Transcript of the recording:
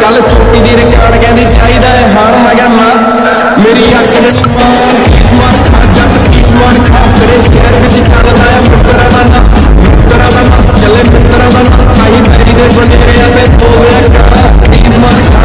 कल चोटी दी रिकार्ड कहती चाहिए है हार। मैं क्या ना मेरी अख मार किस मार खा जट किस मार खा तेरे शहर में चलता है मित्रा का ना चले मित्रा का ना आई मेरी दे बने हो गया किस मार